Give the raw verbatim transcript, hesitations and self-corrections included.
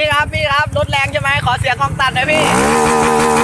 พี่ครับพี่ครับรถแรงใช่ไหมขอเสียงกองตัดหน่อยพี่